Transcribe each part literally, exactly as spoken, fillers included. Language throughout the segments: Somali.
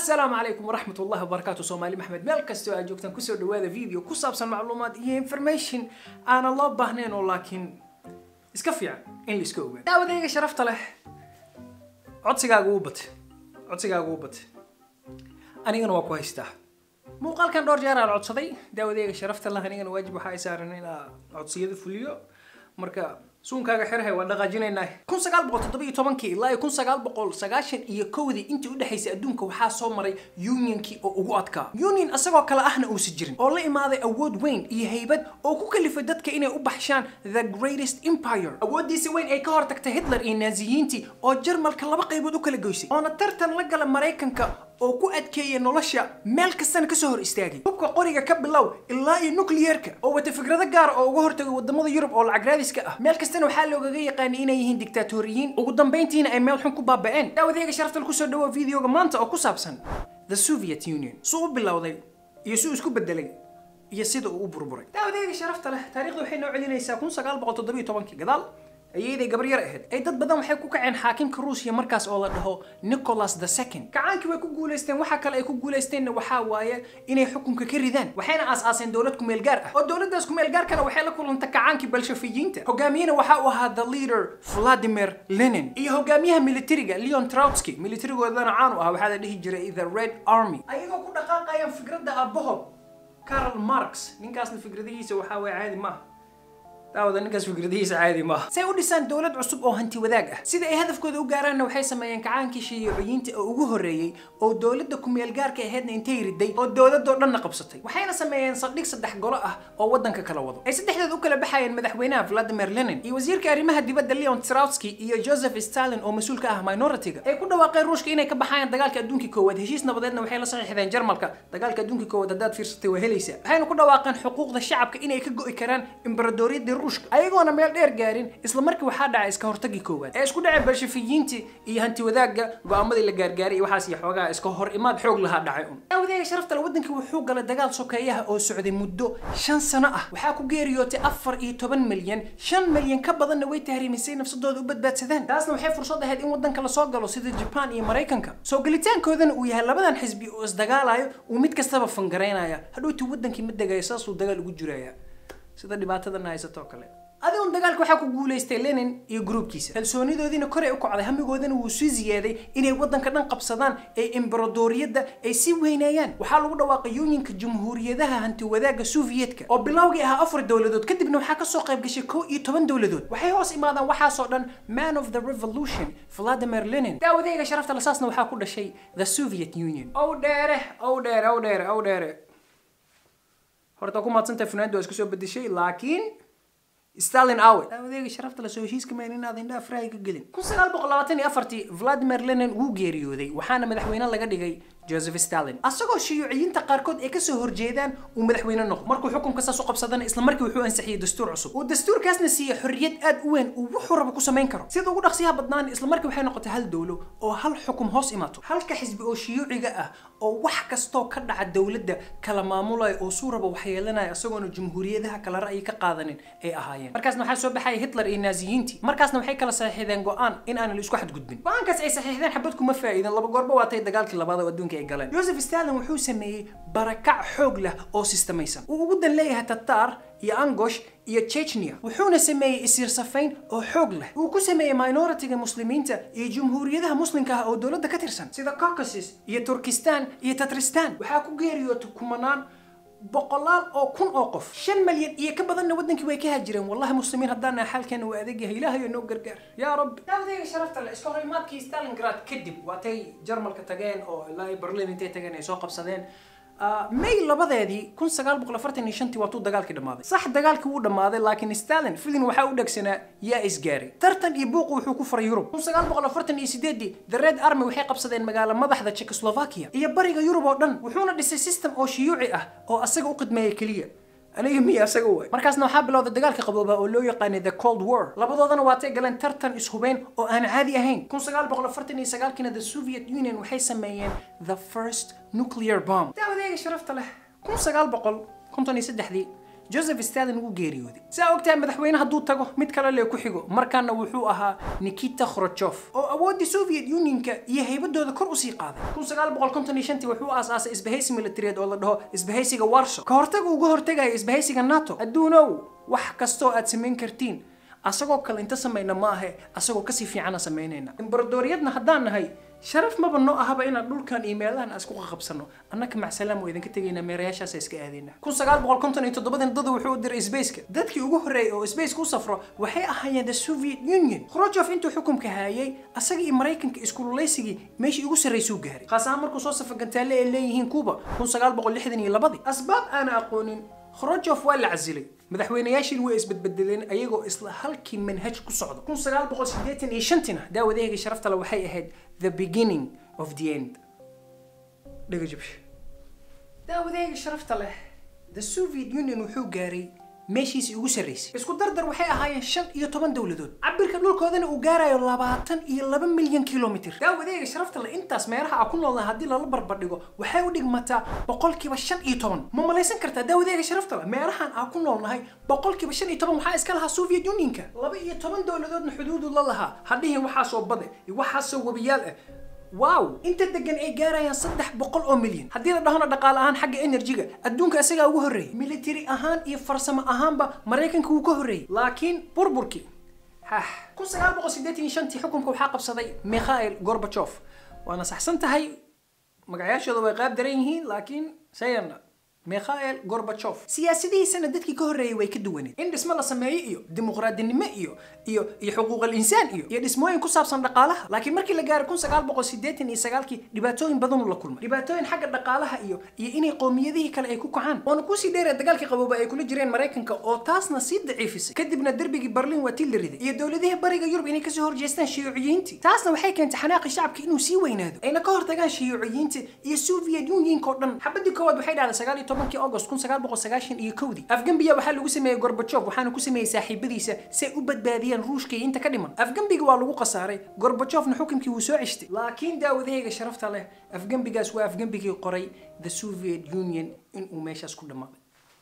السلام عليكم ورحمة الله وبركاته. سومالي محمد ميل كستو أجوكتن كسر دوادة فيديو كسابسن معلومات هي انفورميشن أنا الله بهنين ولكن إسكفيع إن لسكوبة داود إيجا شرفت له عدسيقا قوبت عدسيقا قوبت أنا إيجا نواكو هيستا مو قال كان دور جارة على عدسدي داود إيجا شرفت له أنا إيجا نواجب حاي سارن إلى عدسية فوليو مركا سون كاغا خيرها ودا قاجينينا kun sagaal boqol toddoba iyo tobankii ilaa kun sagaal boqol sagaashan iyo kowdii intii u dhaxaysay adduunka waxaa soo maray unionkii oo ugu adkaa union asagoo kala ahna uu si jirin oo la imaaday awood weyn iyo haybad oo ku kalifay dadka inay u baxshaan the greatest empire awoodiisa weyn ay ka hortagtay Hitler iyo Naziyiintii oo Jarmalka laba qaybood u kala goysay oo tartan la gala Mareykanka oo ku adkeeyay nolosha meel kastana ka soo hor istaagay hubka qoriga ka bilow ilaa iyo nuclearka oo wata fikrado gaar oo uga hortagay wadamada Yurub oo lacag raadiska ah meel kastana waxaa looga yaqaan inay yihiin diktaatooriyiin ugu dambeyntiina ay meel xun ku baaba'een daawadeega sharafta ku soo dhawo fiidiyoga maanta oo ku saabsan the Soviet Union soo bilowday iyo soo isku bedelay iyo sida uu u burburay daawadeega sharafta leh taariikhdu waxay noo celinaysaa kun sagaal boqol toddoba iyo tobankii gadaal ayay gabar yar ahayd ay dad badan waxay ku kaceen xaakimka Ruusiya markaas oo la dhaho Nicholas the second kacaankii way ku guuleysteen waxa kale ay ku guuleysteen waxa waaye inay xukunka ka ridaan waxayna aas-aaseen dawlad ku meel gaar ah oo dawladdaas ku meel gaarkana waxay la kulantay kacaankii Bolsheviyiinta hogaamiyana waxa uu ahaa the leader Vladimir Lenin iyo hogaamiyaha militariga Leon Trotsky militarigoodana caan u ah waxa la dhihi jiray the Red Army ayagoo ku dhaqaaqayaan fikradda Abahob Karl Marx ninkaasna fikradihiisa waxa way caadi ma داود الناس فكرتيسا عادي ما سي وديسان دولad cusub oo hanti wadaag ah sida ay hadafkooda u gaaraan waxay sameeyeen kacaankii Shiicooyinta oo ugu horeeyay oo dawladda ku meel gaarka ahaydna intay riday oo dawladda dhan qabsatay waxayna sameeyeen saddex saddex golo ah oo wadanka kala wado ay saddexdeed u kala baxayeen madaxweynaha Vladimir Lenin iyo wasiirka arrimaha dibadda Leon Trotsky iyo Joseph Stalin oo mas'uul ka ah minority-ga ay ku dhawaaqeen Ruushka inay ka baxayaan dagaalka adduunka koowaad heshiis nabadeedna waxay la saxiixdeen Jarmalka dagaalka adduunka koowaad hadaad fiirsatay waa helaysa waxayna ku dhawaaqeen xuquuqda shacabka inay ka go'i karaan imbaradoriyadda Ruushka ayagoona meel dheer gaarin isla markii waxa dhacay iska hortagi koowaad ee isku dhacay Bolsheviyiintii iyo hanti wadaaga go'aamadii la gaargaaray waxaas iyo xoogaa iska hor imaad xoog laha dhacay un dawladda sharafta wadanka wuxuu galay dagaal sokeeyaha oo socday muddo shan sano ah waxa ku geeriyootay afar iyo toban milyan shan milyan ka badanna way tahriimisay nafsadooda u badbaadsadeen taasna waxay fursad ahayd in wadanka la soo galo sida Japan iyo Mareykanka soo galitaankoodana uu yahay labadan xisbi oo isdagaalayo uu mid kastaba fangareynaya hadhowtii wadankii mid dagaysaas uu dagaal ugu jiraya sida dhibaatadan haysato kale adigoon dagaalka waxa ku guuleystay Lenin iyo groupkiisa kalsoonidoodina kor ay u kacday hamigoodana wuu sii ziyaaday inay wadanka dhan qabsadaan ee imbaradoriyadda ay si weynayaan waxa lagu dhawaaqay unionka jamhuuriyadaha hanti wadaaga Soviyetka oo bilowgii ah afar dawladood kadibna waxa ka soo qayb gashay kow iyo toban dawladood waxay hoos imaadaan waxa soo dhan man of the revolution Vladimir Lenin daawadayga sharafta lasaasna waxa ku dhashay the Soviet Union oo dheere oo dheere oo dheere oo dheere horta ku maadsantay funaanadu isku soo bedeshay laakiin Stalin away daawadayga sharafta la soo heshiiska meel inaad indha Afraay ka gelin kun sagaal boqol labaatan iyo afar Vladimir Lenin wuu geeriyooday waxaana madaxweyne laga dhigay Joseph Stalin asagoo Shiicooyinta qaarkood ay ka soo horjeedaan uu madaxweyne noqdo markuu xukunka saas u qabsadana isla markii wuxuu ansixiyay dastuur cusub oo dastuurkaasna siiyay xorriyad aad u weyn oo wuxuu rabo ku sameyn karo sida ugu dhaqsiyaha badnaan isla markii waxay noqotay hal dawlo oo hal xukum hoos imaato halka xisbi oo Shiiciga ah oo wax kasto ka dhaca dawladda kala maamulay oo suuraba wax yeelanay asagoona jamhuuriyadaha kala ra'yi ka qaadanin ay ahaayeen markaasna waxa soo baxay Hitler iyo Naziyiintii markaasna waxay kala saxiixdeen go'aan in aan la isku xad gudbin go'aankaas ay saxiixdeen xabad kuma faa'iidan laba goorba waatay dagaalkii labaad ee adduunka ay galeen Joseph Stalin wuxuu sameeyay barakac xoog leh oo sistemaysan uu ugu dan leeyahay Tatar iyo Angosh iyo Chechnya wuxuuna sameeyay isir safayn oo xoog leh uu ku sameeyay minority-ga muslimiinta iyo jamhuuriyadaha muslimka ah oo dawladda ka tirsan sida Caucasus iyo Turkistan iyo Tatarstan waxa ku geeriyootay kumanaan boqolaal oo kun oo qof shan milyan iyo ka badanna wadankii way ka haajireen wallahi muslimiin hadana xalkeena waa adeeg yahay ilaahay noo gargaar ya rab dawladda sharafta la isku horimaadkii Stalingrad kadib waatay Jarmalka tageen oo ilaa Berlin intay tageen ay soo qabsadeen May labadeedii kun sagaal boqol afartan iyo shan waa tuu dagaalkii dhamaaday sax dagaalkii wuu dhamaaday laakiin Stalin fidin waxa uu dhagsanaa yaa isgaari tartan iyo buuq wuxuu ku faray Yurub kun sagaal boqol afartan iyo sideed the Red Army waxay qabsadeen magaalo madaxda Czechoslovakia iyo bariga Yurub oo dhan wuxuuna dhisay system oo Shiici ah oo asaga u qidmeeyay kaliya aniga miya asaga way markaasna waxa bilowday dagaalka qabooba oo loo yaqaan the Cold War labadoodana waatay galeen tartan ishubeyn oo aan caadi ahayn kun sagaal boqol afartan iyo sagaal kina the Soviet Union waxay sameeyeen the first nuclear bomb daawadayga sharafta leh kun sagaal boqol konton iyo saddex Joseph Stalin uu geeriyooday saa ogtahay madaxweynaha hadduu tago mid kale lee ku xigo markaana wuxuu ahaa Nikita Khrushchev oo awoodii Soviet Unionka iyo haybadooda kor u sii qaaday kun sagaal boqol konton iyo shantii wuxuu aasaasay isbahaysi military oo la dhaho isbahaysiga Warsaw ka hortag ugu hortagay isbahaysiga NATO adduunow wax kasto aad sameyn kartiin asagoo kale inta sameeyna ma aha asagoo ka si fiican sameeynayna imbaradoriyadna haddaan nahay sharaf ma bano ahaba in dhulkan emailada aan isku qabsano annaka mac salaam oo idinka tagayna meerayaashaas iska aadayna kun sagaal boqol konton iyo toddoba dad wuxuu u diray space-ka dadkii ugu horeeyay oo space ku safro waxay ahaayeen the Soviet Union Khrushchev intuu xukunka hayay asaga iyo Mareykanka isku luleysigii meeshii ugu sareysay gaaray khaasan markuu soo safar gantaale ay leeyihiin Cuba kun sagaal boqol lixdan iyo laba asbaab aan aqoonin Khrushchev waa la casilay madaxweynayaashii way isbedbedeleen ayagoo isla halkii manhaj ku socdo kun sagaal boqol siddeetan iyo shantii daawadayga sharafta la waxay ahayd the beginning of the end dhaga jabsh daawadayga sharafta leh the Soviet Union wuxuu gaaray meeshiisii ugu sareysay isku dardar waxay ahaayeen shan iyo toban dawladood cabirka dhulkoodana uu gaarayo labaatan iyo laba milyan kiiloomitir daawadayga sharafta leh intaas meeraha ku noolna hadii la barbar dhigo waxay u dhigmataa boqolkiiba shan iyo toban ma malaysan kartaa daawadayga sharafta leh meerahan aan ku noolnahay boqolkiiba shan iyo toban waxa iska lahaa Soviet Unionka laba iyo toban dawladoodna xuduud la lahaa hadii waxa soo baday waxa soo wabiyaal ah واو انت دغن اي غارايان saddex boqol oo milyan hadii la dhahno dhaqaale ahaan xagga energy-ga adduunka isaga ugu horeeyay military ahaan iyo farsamo ahaanba Mareykanka uu ka horeeyay laakiin burburki ha kun sagaal boqol siddeetan iyo shantii xukunka waxa qabsaday Mikhail Gorbachev waana saxsan tahay magacaashooda way qaab daran yihiin laakiin sayana Mikhail Gorbachev siyaasadihiisana dadkii ka horeeyay way ka duwaneed in dhismo la sameeyay iyo dimuqraadinimo iyo iyo iyo xuquuqul insaan iyo iyo dhismooyin ku saabsan dhaqaalaha laakiin markii la gaaray kun sagaal boqol siddeetan iyo sagaalkii dhibaatooyin badan la kulmay dhibaatooyin xagga dhaqaalaha iyo iyo inay qoomiyadihii kale ay ku kacaan oo ku sii dheeray dagaalkii qabooba ay kula jireen Mareykanka oo taasna sii daciifisay kadibna darbigii Berlin waa til riday iyo dawladaha bariga Yurub inay ka soo horjeestaan Shiiciyiintii taasna waxay keentay xanaaqi shacabka inuu sii weynaado ayna ka hortagaan Shiiciyiinta iyo Soviet Unionka oo dhan xabadii koowaad waxay dhacday sagaal iyo tobankii August kun sagaal boqol sagaashan iyo kow Afgambiga waxa lagu sameeyay Gorbachev waxaana ku sameeyay saaxiibadiisa si ay u badbaadiyaan Ruushka inta ka dhiman Afgambiga waa lagu qasaaray Gorbachevna xukunkii uu soo ceshtay laakiin daawadayga sharafta leh Afgambigaas waa Afgambigii qoray the Soviet Union in uu meeshaas ku dhamaaday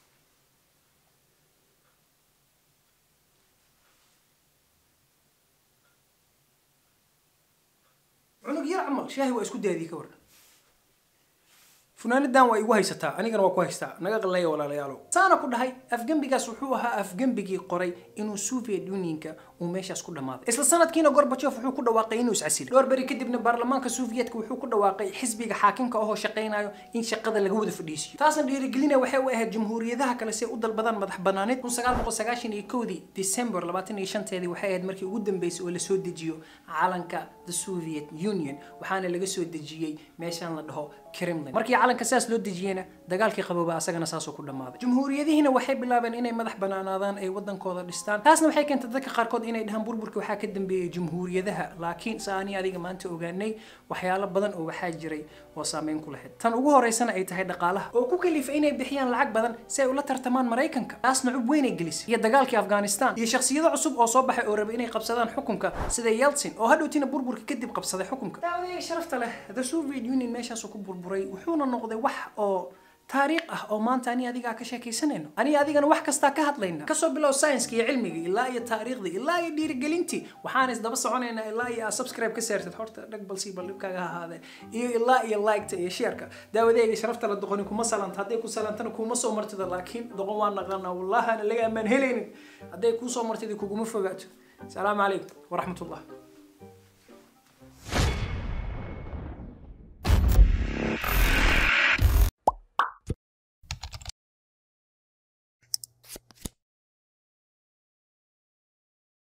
cunug yar camal shaahi waa isku daadii ka waran funaanadan waa igu haysataa anigana waa ku haystaa naga qalay walaalayaalo saana ku dhahay Afgambigaas wuxuu ahaa Afgambigii qoray inuu Soviet Unionka uu meeshaas ku dhamaaday isla sanadkiina Gorbachev wuxuu ku dhawaaqay inuu iscasilay dhowr bari kadibna baarlamaanka Soviyetka wuxuu ku dhawaaqay xisbiga xaakimka oo shaqeynayo in shaqada laga wada fadhiisiyo taasna dhiirigelinay waxay u ahayd jamhuuriyadaha kale si u dalbadaan madax banaaneed kun sagaal boqol sagaashan iyo kow December labaatan iyo shan waxay ahayd markii ugu dambeysay oo la soo dejiyo calanka the Soviet Union waxaana laga soo dejiyay meeshan la dhaho Kremlin markii calanka saas loo dejiyayna dagaalkii qabooba asagana saas oo ku dhamaaday jamhuuriyadihiina waxay bilaabeen inay madax banaanaadaan ay wadankooda dhistaan taasna waxay keentay dadka qaarkood inay dhahan burburka waxa ka dambeeyay jamhuuriyadaha laakiin saani adiga maanta ogaanay waxyaalo badan oo waxa jiray oo saameyn ku lahayd tan ugu horeysana ay tahay dhaqaalaha oo ku kalifay inay bixiyaan lacag badan si ay ula tartamaan Mareykanka taasna cub weyn ay gelisay iyo dagaalkii Afghanistan iyo shakhsiyado cusub oo soo baxay oo rabay inay qabsadaan xukunka sida Yeltsin oo hadhowtina burburka kadib qabsaday xukunka daawadayga sharafta leh the Soviet Union meeshaas ku burburay wuxuuna noqday wax oo taariikh ah oo maanta ani adiga ka sheekaysanayno ani adigana wax kasta ka hadlayna ka soo bilow science-ka iyo cilmiga ilaa iyo taariikhda ilaa iyo dhiirigelintii waxaan is daba soconaynaa ilaa iyo subscribe ka saartid horta dhag balsi balibkaaga ahaade iyo ilaa iyo like-ta iyo share-ka daawadayga sharafta la doqoni kuma salanta haday ku salantana kuma soo martida laakiin doqon waan naqana wallahi ana laga amaan helaynin haday ku soo martida kuguma fogaato salaamu calaykum wa rahmatullah